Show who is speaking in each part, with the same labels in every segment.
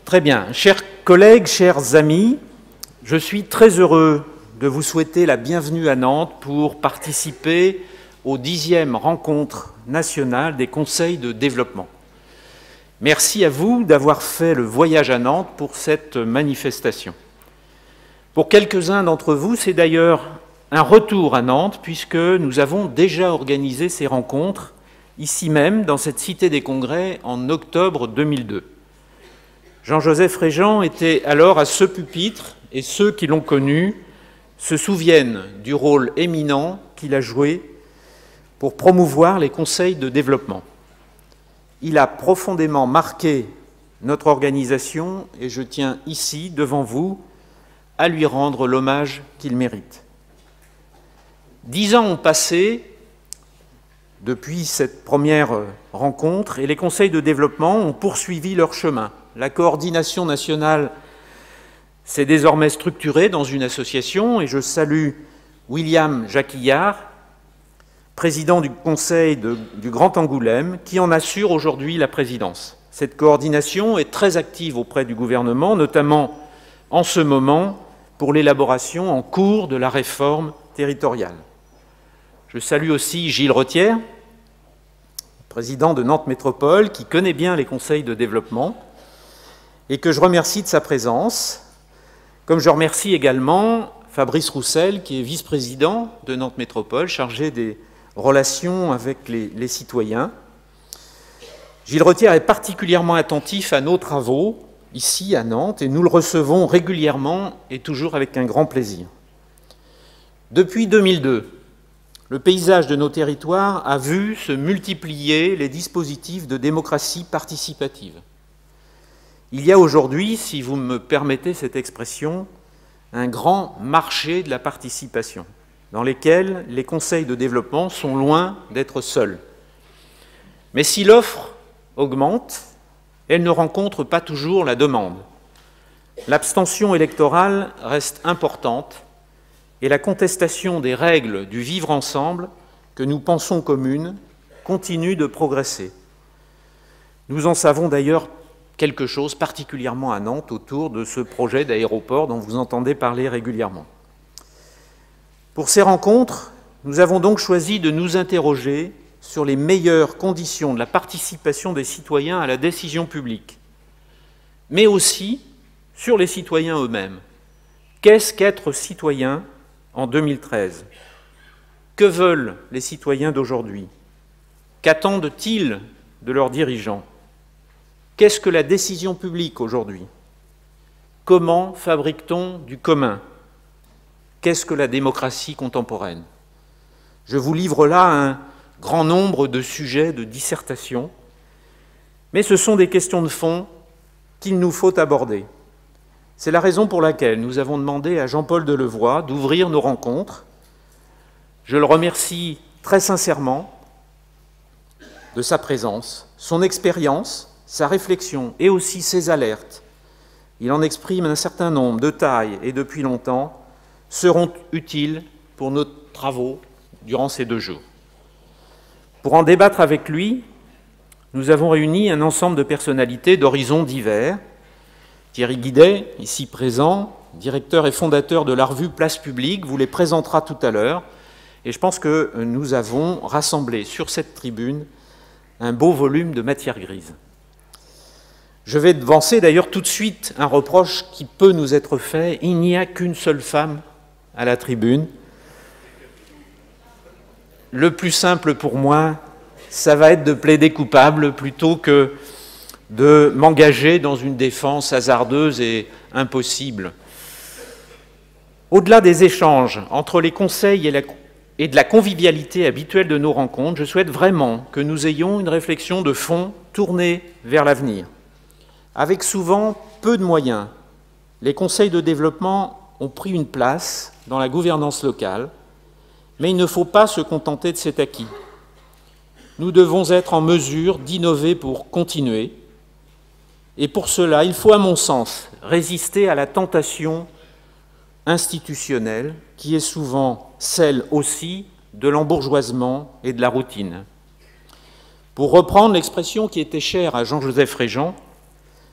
Speaker 1: Très bien. Chers collègues, chers amis, je suis très heureux de vous souhaiter la bienvenue à Nantes pour participer aux 10e rencontres nationales des conseils de développement. Merci à vous d'avoir fait le voyage à Nantes pour cette manifestation. Pour quelques-uns d'entre vous, c'est d'ailleurs un retour à Nantes puisque nous avons déjà organisé ces rencontres ici même, dans cette cité des congrès, en octobre 2002. Jean-Joseph Régent était alors à ce pupitre et ceux qui l'ont connu se souviennent du rôle éminent qu'il a joué pour promouvoir les conseils de développement. Il a profondément marqué notre organisation et je tiens ici, devant vous, à lui rendre l'hommage qu'il mérite. 10 ans ont passé depuis cette première rencontre et les conseils de développement ont poursuivi leur chemin. La coordination nationale s'est désormais structurée dans une association et je salue William Jacquillard, président du Conseil du Grand Angoulême, qui en assure aujourd'hui la présidence. Cette coordination est très active auprès du gouvernement, notamment en ce moment pour l'élaboration en cours de la réforme territoriale. Je salue aussi Gilles Retière, président de Nantes Métropole, qui connaît bien les conseils de développement et que je remercie de sa présence, comme je remercie également Fabrice Roussel, qui est vice-président de Nantes Métropole, chargé des relations avec les citoyens. Gilles Retière est particulièrement attentif à nos travaux, ici à Nantes, et nous le recevons régulièrement et toujours avec un grand plaisir. Depuis 2002, le paysage de nos territoires a vu se multiplier les dispositifs de démocratie participative. Il y a aujourd'hui, si vous me permettez cette expression, un grand marché de la participation, dans lequel les conseils de développement sont loin d'être seuls. Mais si l'offre augmente, elle ne rencontre pas toujours la demande. L'abstention électorale reste importante et la contestation des règles du vivre ensemble que nous pensons communes continue de progresser. Nous en savons d'ailleurs quelque chose, particulièrement à Nantes, autour de ce projet d'aéroport dont vous entendez parler régulièrement. Pour ces rencontres, nous avons donc choisi de nous interroger sur les meilleures conditions de la participation des citoyens à la décision publique, mais aussi sur les citoyens eux-mêmes. Qu'est-ce qu'être citoyen en 2013? Que veulent les citoyens d'aujourd'hui? Qu'attendent-ils de leurs dirigeants? Qu'est-ce que la décision publique aujourd'hui? Comment fabrique-t-on du commun? Qu'est-ce que la démocratie contemporaine? Je vous livre là un grand nombre de sujets de dissertation, mais ce sont des questions de fond qu'il nous faut aborder. C'est la raison pour laquelle nous avons demandé à Jean-Paul Delevoye d'ouvrir nos rencontres. Je le remercie très sincèrement de sa présence, son expérience, sa réflexion et aussi ses alertes. Il en exprime un certain nombre de taille et depuis longtemps, seront utiles pour nos travaux durant ces 2 jours. Pour en débattre avec lui, nous avons réuni un ensemble de personnalités d'horizons divers. Thierry Guidet, ici présent, directeur et fondateur de la revue Place Publique, vous les présentera tout à l'heure. Et je pense que nous avons rassemblé sur cette tribune un beau volume de matière grise. Je vais devancer d'ailleurs tout de suite un reproche qui peut nous être fait. Il n'y a qu'une seule femme à la tribune. Le plus simple pour moi, ça va être de plaider coupable plutôt que de m'engager dans une défense hasardeuse et impossible. Au-delà des échanges entre les conseils et de la convivialité habituelle de nos rencontres, je souhaite vraiment que nous ayons une réflexion de fond tournée vers l'avenir. Avec souvent peu de moyens, les conseils de développement ont pris une place dans la gouvernance locale, mais il ne faut pas se contenter de cet acquis. Nous devons être en mesure d'innover pour continuer, et pour cela, il faut, à mon sens, résister à la tentation institutionnelle qui est souvent celle aussi de l'embourgeoisement et de la routine. Pour reprendre l'expression qui était chère à Jean-Joseph Régent,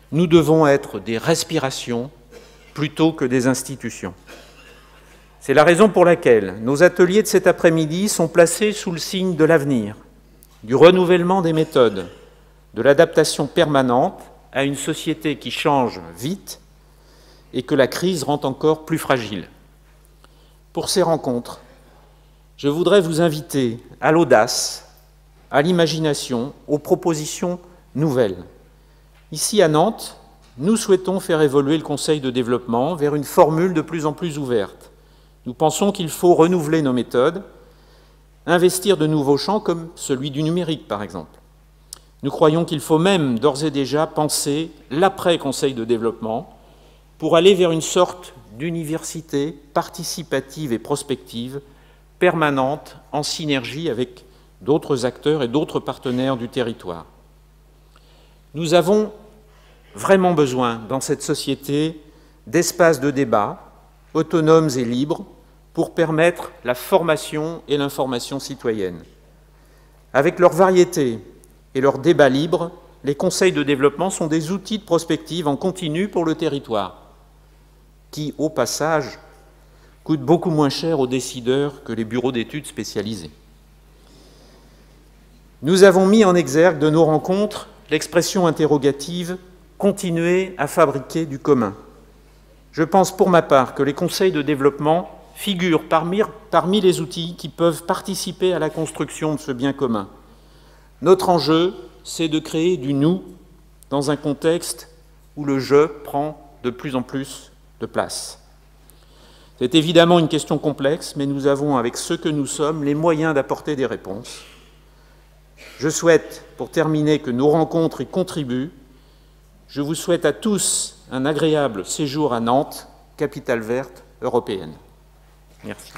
Speaker 1: Nous devons être des respirations plutôt que des institutions. C'est la raison pour laquelle nos ateliers de cet après-midi sont placés sous le signe de l'avenir, du renouvellement des méthodes, de l'adaptation permanente à une société qui change vite et que la crise rend encore plus fragile. Pour ces rencontres, je voudrais vous inviter à l'audace, à l'imagination, aux propositions nouvelles. Ici à Nantes, nous souhaitons faire évoluer le Conseil de développement vers une formule de plus en plus ouverte. Nous pensons qu'il faut renouveler nos méthodes, investir de nouveaux champs comme celui du numérique, par exemple. Nous croyons qu'il faut même d'ores et déjà penser l'après-Conseil de développement pour aller vers une sorte d'université participative et prospective permanente en synergie avec d'autres acteurs et d'autres partenaires du territoire. Nous avons vraiment besoin, dans cette société, d'espaces de débat autonomes et libres pour permettre la formation et l'information citoyenne. Avec leur variété et leur débat libre, les conseils de développement sont des outils de prospective en continu pour le territoire, qui, au passage, coûtent beaucoup moins cher aux décideurs que les bureaux d'études spécialisés. Nous avons mis en exergue de nos rencontres l'expression interrogative « continuer à fabriquer du commun ». Je pense pour ma part que les conseils de développement figurent parmi les outils qui peuvent participer à la construction de ce bien commun. Notre enjeu, c'est de créer du « nous » dans un contexte où le « je » prend de plus en plus de place. C'est évidemment une question complexe, mais nous avons, avec ceux que nous sommes, les moyens d'apporter des réponses. Je souhaite, pour terminer, que nos rencontres y contribuent. Je vous souhaite à tous un agréable séjour à Nantes, capitale verte européenne. Merci.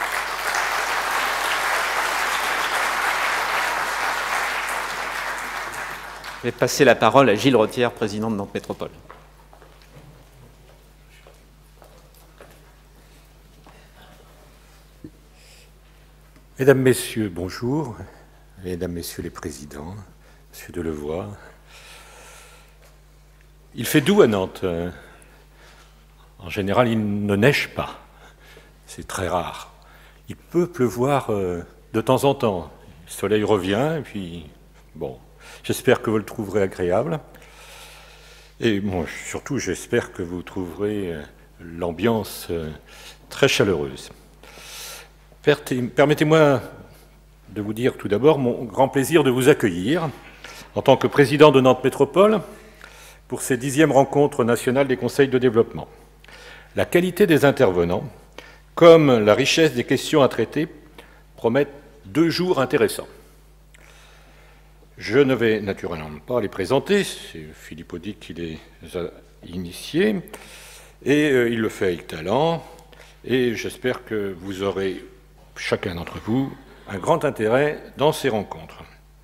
Speaker 1: Je vais passer la parole à Gilles Rothière, président de Nantes Métropole.
Speaker 2: Mesdames, Messieurs, bonjour. Mesdames, Messieurs les présidents, Monsieur Delevoye. Il fait doux à Nantes. En général, il ne neige pas. C'est très rare. Il peut pleuvoir de temps en temps. Le soleil revient, et puis, bon, j'espère que vous le trouverez agréable. Et bon, surtout, j'espère que vous trouverez l'ambiance très chaleureuse. Permettez-moi de vous dire tout d'abord mon grand plaisir de vous accueillir en tant que président de Nantes Métropole pour ces 10e rencontres nationales des conseils de développement. La qualité des intervenants, comme la richesse des questions à traiter, promettent 2 jours intéressants. Je ne vais naturellement pas les présenter, c'est Philippe Audic qui les a initiés, et il le fait avec talent, et j'espère que vous aurez, chacun d'entre vous, un grand intérêt dans ces rencontres.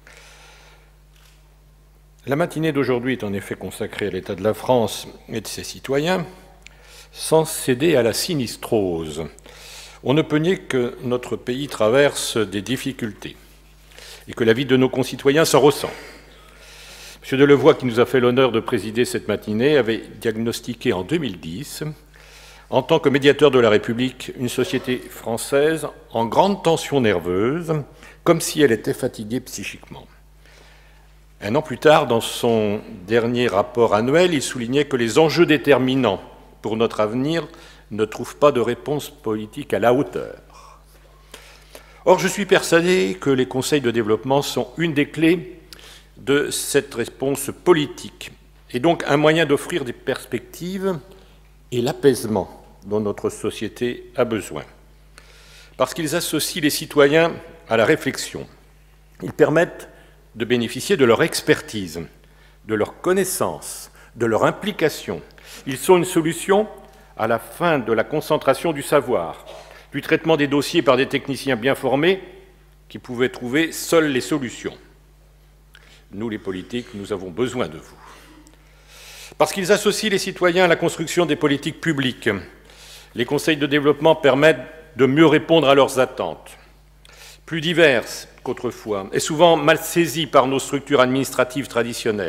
Speaker 2: La matinée d'aujourd'hui est en effet consacrée à l'état de la France et de ses citoyens, sans céder à la sinistrose. On ne peut nier que notre pays traverse des difficultés et que la vie de nos concitoyens s'en ressent. M. Delevoye, qui nous a fait l'honneur de présider cette matinée, avait diagnostiqué en 2010, en tant que médiateur de la République, une société française en grande tension nerveuse, comme si elle était fatiguée psychiquement. 1 an plus tard, dans son dernier rapport annuel, il soulignait que les enjeux déterminants pour notre avenir ne trouvent pas de réponse politique à la hauteur. Or, je suis persuadé que les conseils de développement sont une des clés de cette réponse politique, et donc un moyen d'offrir des perspectives et l'apaisement dont notre société a besoin. Parce qu'ils associent les citoyens à la réflexion. Ils permettent de bénéficier de leur expertise, de leur connaissance, de leur implication. Ils sont une solution à la fin de la concentration du savoir, du traitement des dossiers par des techniciens bien formés qui pouvaient trouver seuls les solutions. Nous, les politiques, nous avons besoin de vous. Parce qu'ils associent les citoyens à la construction des politiques publiques, les conseils de développement permettent de mieux répondre à leurs attentes, plus diverses qu'autrefois, et souvent mal saisies par nos structures administratives traditionnelles.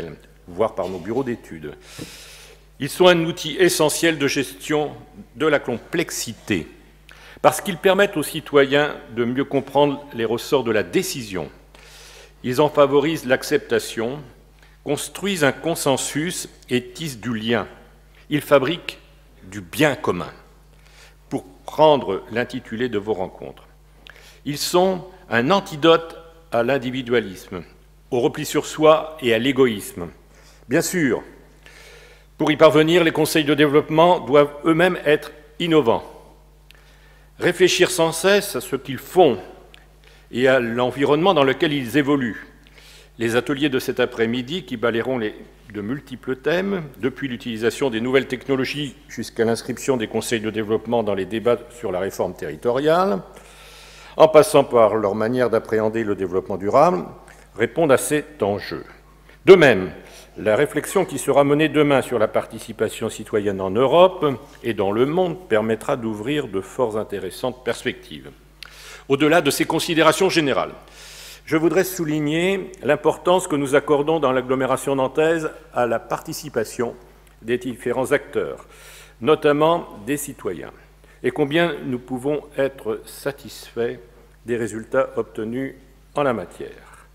Speaker 2: voire par nos bureaux d'études. Ils sont un outil essentiel de gestion de la complexité, parce qu'ils permettent aux citoyens de mieux comprendre les ressorts de la décision. Ils en favorisent l'acceptation, construisent un consensus et tissent du lien. Ils fabriquent du bien commun, pour prendre l'intitulé de vos rencontres. Ils sont un antidote à l'individualisme, au repli sur soi et à l'égoïsme. Bien sûr, pour y parvenir, les conseils de développement doivent eux-mêmes être innovants, réfléchir sans cesse à ce qu'ils font et à l'environnement dans lequel ils évoluent. Les ateliers de cet après-midi, qui balayeront de multiples thèmes, depuis l'utilisation des nouvelles technologies jusqu'à l'inscription des conseils de développement dans les débats sur la réforme territoriale, en passant par leur manière d'appréhender le développement durable, répondent à cet enjeu. De même, la réflexion qui sera menée demain sur la participation citoyenne en Europe et dans le monde permettra d'ouvrir de fort intéressantes perspectives. Au-delà de ces considérations générales, je voudrais souligner l'importance que nous accordons dans l'agglomération nantaise à la participation des différents acteurs, notamment des citoyens, et combien nous pouvons être satisfaits des résultats obtenus en la matière.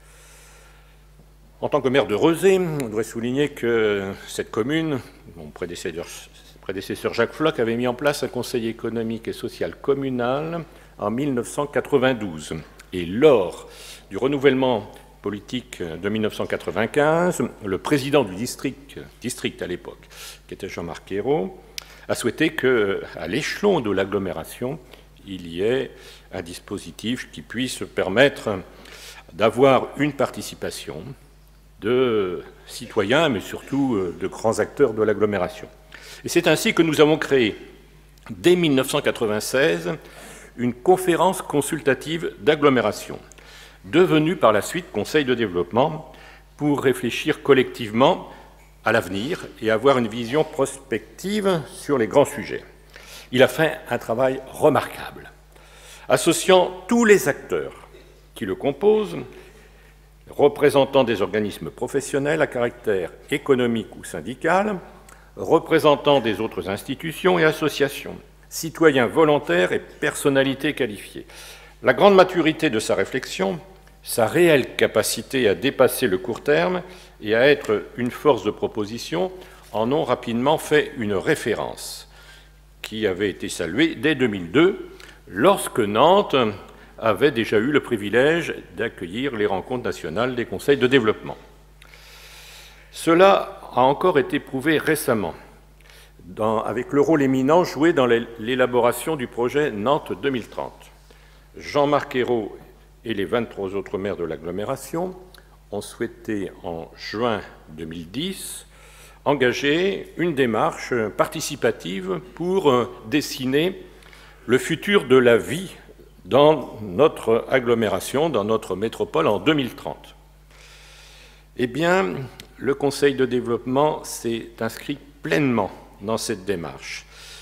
Speaker 2: En tant que maire de Rezé, je voudrais souligner que cette commune, mon prédécesseur Jacques Floch avait mis en place un conseil économique et social communal en 1992. Et lors du renouvellement politique de 1995, le président du district à l'époque, qui était Jean-Marc Ayrault, a souhaité qu'à l'échelon de l'agglomération, il y ait un dispositif qui puisse permettre d'avoir une participation de citoyens, mais surtout de grands acteurs de l'agglomération. Et c'est ainsi que nous avons créé, dès 1996, une conférence consultative d'agglomération, devenue par la suite Conseil de développement, pour réfléchir collectivement à l'avenir et avoir une vision prospective sur les grands sujets. Il a fait un travail remarquable, associant tous les acteurs qui le composent, représentants des organismes professionnels à caractère économique ou syndical, représentants des autres institutions et associations, citoyens volontaires et personnalités qualifiées. La grande maturité de sa réflexion, sa réelle capacité à dépasser le court terme et à être une force de proposition en ont rapidement fait une référence qui avait été saluée dès 2002, lorsque Nantes avait déjà eu le privilège d'accueillir les rencontres nationales des conseils de développement. Cela a encore été prouvé récemment, avec le rôle éminent joué dans l'élaboration du projet Nantes 2030. Jean-Marc Ayrault et les 23 autres maires de l'agglomération ont souhaité, en juin 2010, engager une démarche participative pour dessiner le futur de la vie dans notre agglomération, dans notre métropole en 2030. Eh bien, le Conseil de développement s'est inscrit pleinement dans cette démarche.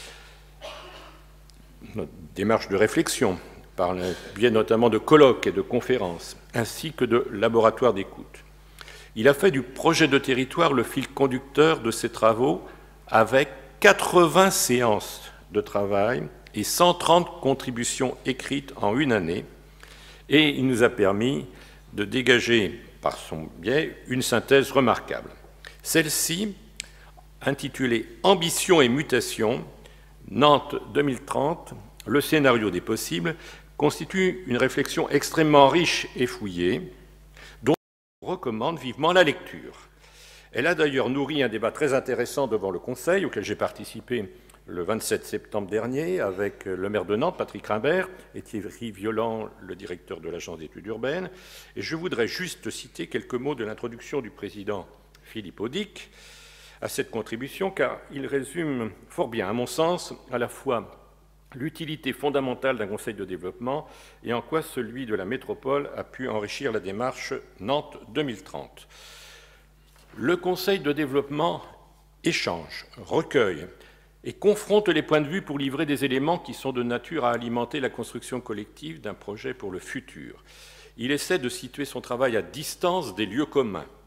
Speaker 2: Notre démarche de réflexion, par le biais notamment de colloques et de conférences, ainsi que de laboratoires d'écoute. Il a fait du projet de territoire le fil conducteur de ses travaux, avec 80 séances de travail et 130 contributions écrites en une année, et il nous a permis de dégager, par son biais, une synthèse remarquable. Celle-ci, intitulée « Ambition et mutation, Nantes 2030, le scénario des possibles », constitue une réflexion extrêmement riche et fouillée, dont je recommande vivement la lecture. Elle a d'ailleurs nourri un débat très intéressant devant le Conseil, auquel j'ai participé le 27 septembre dernier, avec le maire de Nantes, Patrick Rimbert, et Thierry Violand, le directeur de l'Agence d'études urbaines. Et je voudrais juste citer quelques mots de l'introduction du président Philippe Audic à cette contribution, car il résume fort bien, à mon sens, à la fois l'utilité fondamentale d'un conseil de développement et en quoi celui de la métropole a pu enrichir la démarche Nantes 2030. Le conseil de développement échange, recueille et confronte les points de vue pour livrer des éléments qui sont de nature à alimenter la construction collective d'un projet pour le futur. Il essaie de situer son travail à distance des lieux communs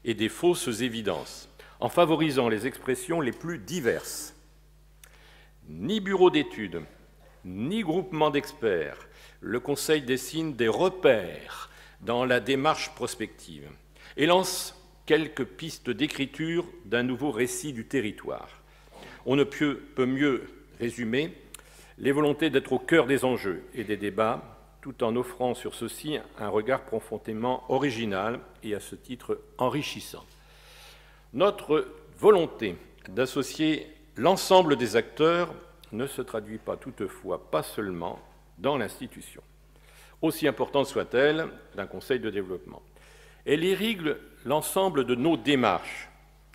Speaker 2: et des fausses évidences, en favorisant les expressions les plus diverses. Ni bureau d'études, ni groupement d'experts, le Conseil dessine des repères dans la démarche prospective et lance quelques pistes d'écriture d'un nouveau récit du territoire. On ne peut mieux résumer les volontés d'être au cœur des enjeux et des débats, tout en offrant sur ceux-ci un regard profondément original et à ce titre enrichissant. Notre volonté d'associer l'ensemble des acteurs ne se traduit pas toutefois pas seulement dans l'institution, aussi importante soit-elle d'un conseil de développement. Elle irrigue l'ensemble de nos démarches.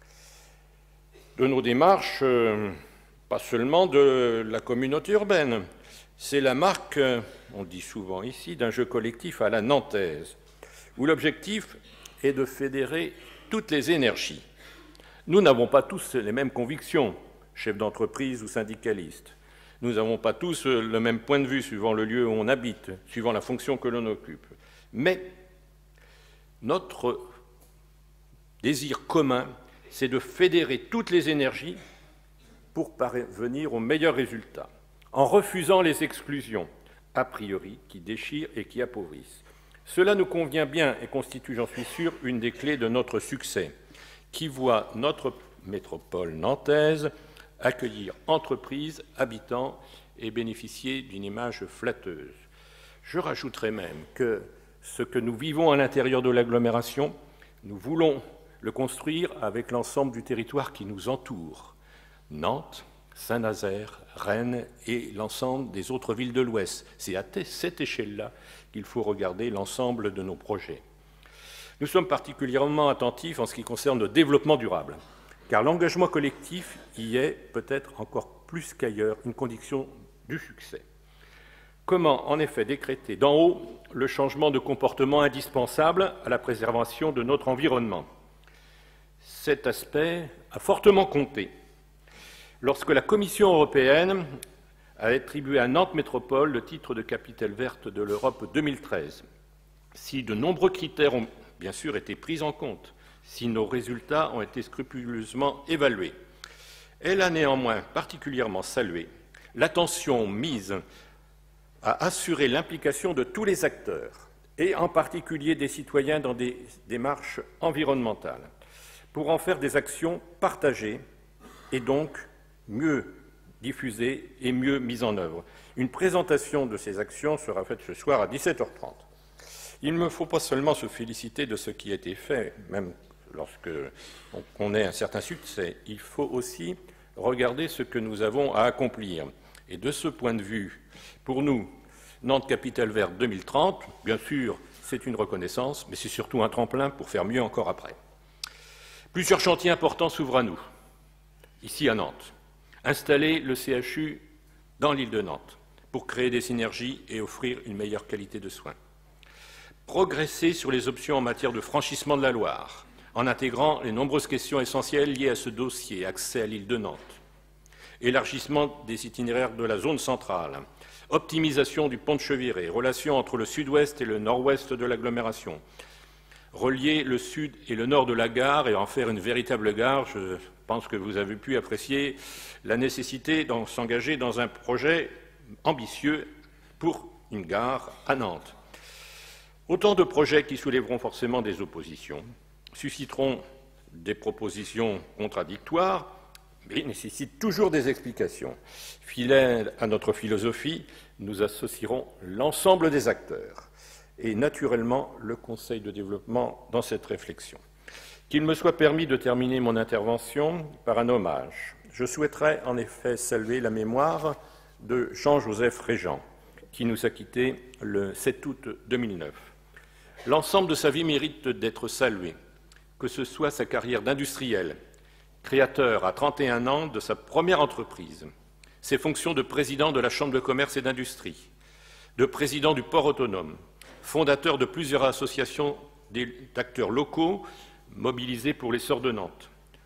Speaker 2: Pas seulement de la communauté urbaine. C'est la marque, on dit souvent ici, d'un jeu collectif à la nantaise, où l'objectif est de fédérer toutes les énergies. Nous n'avons pas tous les mêmes convictions, chefs d'entreprise ou syndicalistes. Nous n'avons pas tous le même point de vue suivant le lieu où on habite, suivant la fonction que l'on occupe. Mais notre désir commun, c'est de fédérer toutes les énergies pour parvenir au meilleur résultat, en refusant les exclusions, a priori, qui déchirent et qui appauvrissent. Cela nous convient bien et constitue, j'en suis sûr, une des clés de notre succès, qui voit notre métropole nantaise accueillir entreprises, habitants et bénéficier d'une image flatteuse. Je rajouterai même que ce que nous vivons à l'intérieur de l'agglomération, nous voulons le construire avec l'ensemble du territoire qui nous entoure. Nantes, Saint-Nazaire, Rennes et l'ensemble des autres villes de l'Ouest. C'est à cette échelle-là qu'il faut regarder l'ensemble de nos projets. Nous sommes particulièrement attentifs en ce qui concerne le développement durable, car l'engagement collectif y est peut-être encore plus qu'ailleurs une condition du succès. Comment, en effet, décréter d'en haut le changement de comportement indispensable à la préservation de notre environnement? Cet aspect a fortement compté lorsque la Commission européenne a attribué à Nantes Métropole le titre de capitale verte de l'Europe 2013. Si de nombreux critères ont bien sûr été pris en compte, si nos résultats ont été scrupuleusement évalués, elle a néanmoins particulièrement salué l'attention mise à assurer l'implication de tous les acteurs, et en particulier des citoyens dans des démarches environnementales, pour en faire des actions partagées et donc mieux diffusées et mieux mises en œuvre. Une présentation de ces actions sera faite ce soir à 17h30. Il ne faut pas seulement se féliciter de ce qui a été fait, même lorsqu'on connaît un certain succès, il faut aussi regarder ce que nous avons à accomplir. Et de ce point de vue, pour nous, Nantes Capitale Verte 2030, bien sûr, c'est une reconnaissance, mais c'est surtout un tremplin pour faire mieux encore après. Plusieurs chantiers importants s'ouvrent à nous, ici à Nantes. Installer le CHU dans l'île de Nantes pour créer des synergies et offrir une meilleure qualité de soins. Progresser sur les options en matière de franchissement de la Loire, en intégrant les nombreuses questions essentielles liées à ce dossier, accès à l'île de Nantes. Élargissement des itinéraires de la zone centrale, optimisation du pont de Cheviré, relations entre le sud-ouest et le nord-ouest de l'agglomération, relier le sud et le nord de la gare et en faire une véritable gare. Je pense que vous avez pu apprécier la nécessité de s'engager dans un projet ambitieux pour une gare à Nantes. Autant de projets qui soulèveront forcément des oppositions, susciteront des propositions contradictoires, mais nécessitent toujours des explications. Fidèles à notre philosophie, nous associerons l'ensemble des acteurs et naturellement le Conseil de développement dans cette réflexion. Qu'il me soit permis de terminer mon intervention par un hommage. Je souhaiterais en effet saluer la mémoire de Jean-Joseph Régent, qui nous a quittés le 7 août 2009. L'ensemble de sa vie mérite d'être salué, que ce soit sa carrière d'industriel, créateur à 31 ans de sa première entreprise, ses fonctions de président de la Chambre de commerce et d'industrie, de président du port autonome, fondateur de plusieurs associations d'acteurs locaux mobilisés pour l'essor de Nantes.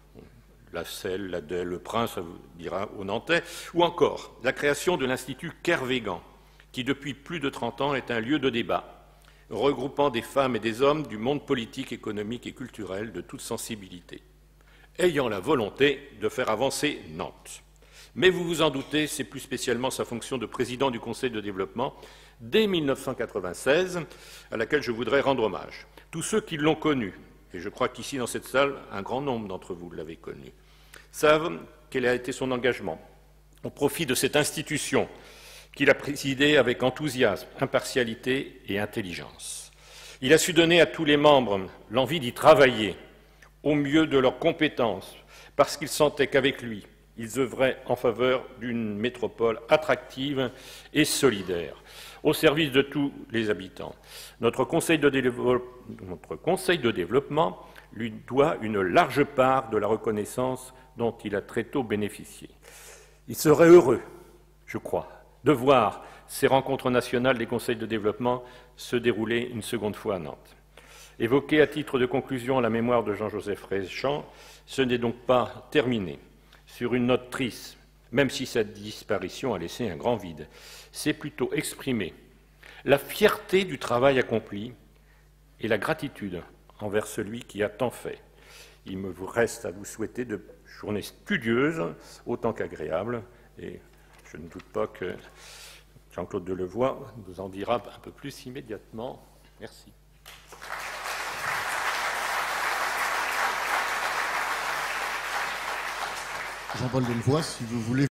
Speaker 2: La Selle, la Delle, le Prince, ça vous dira aux Nantais, ou encore la création de l'Institut Kervégan, qui depuis plus de 30 ans est un lieu de débat, regroupant des femmes et des hommes du monde politique, économique et culturel de toute sensibilité, ayant la volonté de faire avancer Nantes. Mais vous vous en doutez, c'est plus spécialement sa fonction de président du Conseil de développement dès 1996, à laquelle je voudrais rendre hommage. Tous ceux qui l'ont connu, et je crois qu'ici dans cette salle, un grand nombre d'entre vous l'avez connu, savent quel a été son engagement au profit de cette institution qu'il a présidée avec enthousiasme, impartialité et intelligence. Il a su donner à tous les membres l'envie d'y travailler au mieux de leurs compétences, parce qu'ils sentaient qu'avec lui, ils œuvraient en faveur d'une métropole attractive et solidaire, au service de tous les habitants. Notre Conseil de développement lui doit une large part de la reconnaissance dont il a très tôt bénéficié. Il serait heureux, je crois, de voir ces rencontres nationales des conseils de développement se dérouler une seconde fois à Nantes. Évoquer à titre de conclusion la mémoire de Jean-Joseph Réchamp, ce n'est donc pas terminé sur une note triste, même si sa disparition a laissé un grand vide. C'est plutôt exprimer la fierté du travail accompli et la gratitude envers celui qui a tant fait. Il me reste à vous souhaiter de journées studieuses autant qu'agréables, et je ne doute pas que Jean-Claude Delevoye nous en dira un peu plus immédiatement. Merci.
Speaker 3: Jean-Paul Delevoye, si vous voulez